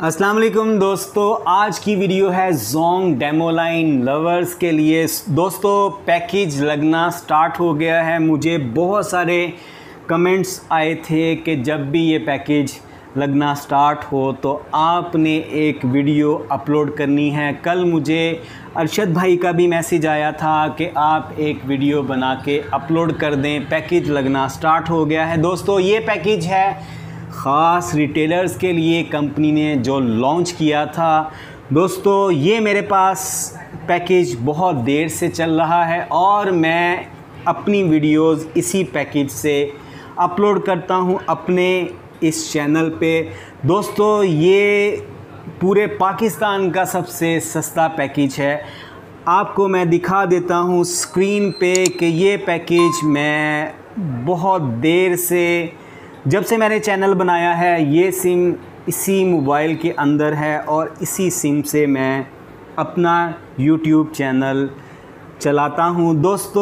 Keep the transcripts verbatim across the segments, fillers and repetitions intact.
अस्सलाम वालेकुम दोस्तों, आज की वीडियो है जोंग डेमोलाइन लवर्स के लिए। दोस्तों पैकेज लगना स्टार्ट हो गया है। मुझे बहुत सारे कमेंट्स आए थे कि जब भी ये पैकेज लगना स्टार्ट हो तो आपने एक वीडियो अपलोड करनी है। कल मुझे अरशद भाई का भी मैसेज आया था कि आप एक वीडियो बना के अपलोड कर दें, पैकेज लगना स्टार्ट हो गया है। दोस्तों ये पैकेज है ख़ास रिटेलर्स के लिए, कंपनी ने जो लॉन्च किया था। दोस्तों ये मेरे पास पैकेज बहुत देर से चल रहा है और मैं अपनी वीडियोस इसी पैकेज से अपलोड करता हूं अपने इस चैनल पे। दोस्तों ये पूरे पाकिस्तान का सबसे सस्ता पैकेज है। आपको मैं दिखा देता हूं स्क्रीन पे कि ये पैकेज मैं बहुत देर से, जब से मैंने चैनल बनाया है, ये सिम इसी मोबाइल के अंदर है और इसी सिम से मैं अपना यूट्यूब चैनल चलाता हूँ।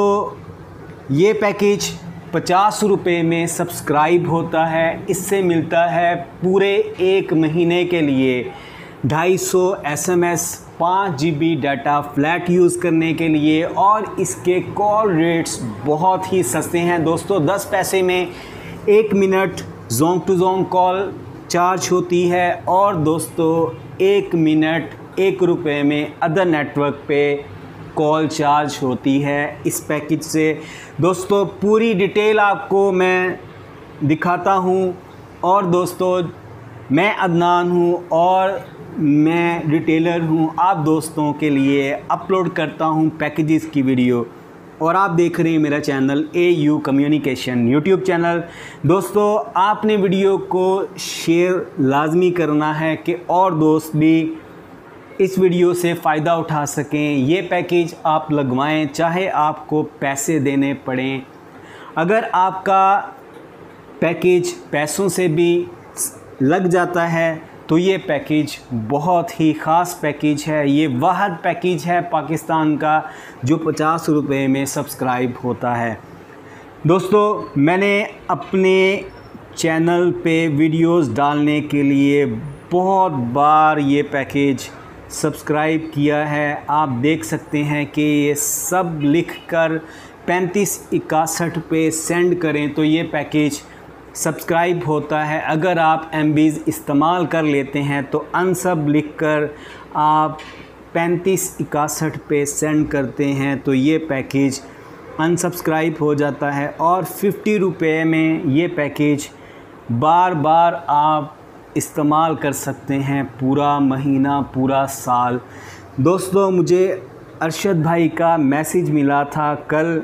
दोस्तों ये पैकेज पचास रुपये में सब्सक्राइब होता है। इससे मिलता है पूरे एक महीने के लिए ढाई सौ एस एम एस, पाँच G B data flat use करने के लिए, और इसके कॉल रेट्स बहुत ही सस्ते हैं। दोस्तों दस पैसे में एक मिनट zone to zone call charge होती है और दोस्तों एक मिनट एक रुपये में अदर नेटवर्क पे कॉल चार्ज होती है इस पैकेज से। दोस्तों पूरी डिटेल आपको मैं दिखाता हूँ। और दोस्तों मैं अदनान हूँ और मैं रिटेलर हूँ, आप दोस्तों के लिए अपलोड करता हूँ पैकेजेस की वीडियो, और आप देख रहे हैं मेरा channel A U communication YouTube channel. दोस्तों आपने वीडियो को शेयर लाजमी करना है कि और दोस्त भी इस वीडियो से फ़ायदा उठा सकें। ये पैकेज आप लगवाएं चाहे आपको पैसे देने पड़ें। अगर आपका पैकेज पैसों से भी लग जाता है तो ये पैकेज बहुत ही ख़ास पैकेज है। ये वाहद पैकेज है पाकिस्तान का जो पचास रुपये में सब्सक्राइब होता है। दोस्तों मैंने अपने चैनल पे वीडियोस डालने के लिए बहुत बार ये पैकेज सब्सक्राइब किया है। आप देख सकते हैं कि ये सब लिख कर पैंतीस इकसठ पे सेंड करें तो ये पैकेज सब्सक्राइब होता है। अगर आप एम बीज़ इस्तेमाल कर लेते हैं तो अनसब लिख कर आप पैंतीस इकसठ पे सेंड करते हैं तो ये पैकेज अनसब्सक्राइब हो जाता है। और फिफ्टी रुपये में ये पैकेज बार बार आप इस्तेमाल कर सकते हैं, पूरा महीना, पूरा साल। दोस्तों मुझे अरशद भाई का मैसेज मिला था कल,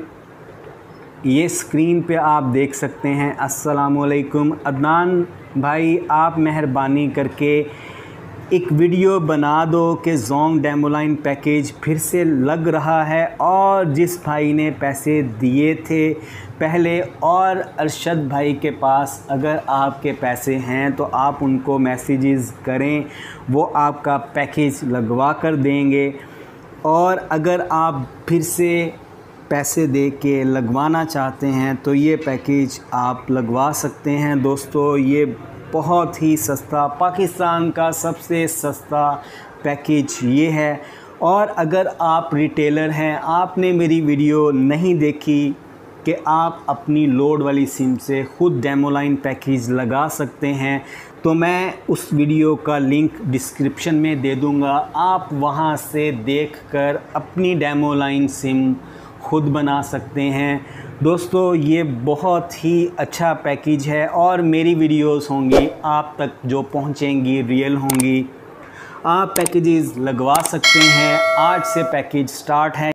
ये स्क्रीन पे आप देख सकते हैं। अस्सलाम वालेकुम अदनान भाई, आप मेहरबानी करके एक वीडियो बना दो कि जोंग डेमोलाइन पैकेज फिर से लग रहा है, और जिस भाई ने पैसे दिए थे पहले और अरशद भाई के पास अगर आपके पैसे हैं तो आप उनको मैसेजेस करें, वो आपका पैकेज लगवा कर देंगे। और अगर आप फिर से पैसे दे के लगवाना चाहते हैं तो ये पैकेज आप लगवा सकते हैं। दोस्तों ये बहुत ही सस्ता, पाकिस्तान का सबसे सस्ता पैकेज ये है। और अगर आप रिटेलर हैं, आपने मेरी वीडियो नहीं देखी कि आप अपनी लोड वाली सिम से ख़ुद डेमोलाइन पैकेज लगा सकते हैं, तो मैं उस वीडियो का लिंक डिस्क्रिप्शन में दे दूँगा। आप वहाँ से देखकर अपनी डेमोलाइन सिम खुद बना सकते हैं। दोस्तों ये बहुत ही अच्छा पैकेज है और मेरी वीडियोस होंगी आप तक जो पहुंचेंगी रियल होंगी। आप पैकेजेस लगवा सकते हैं। आज से पैकेज स्टार्ट है।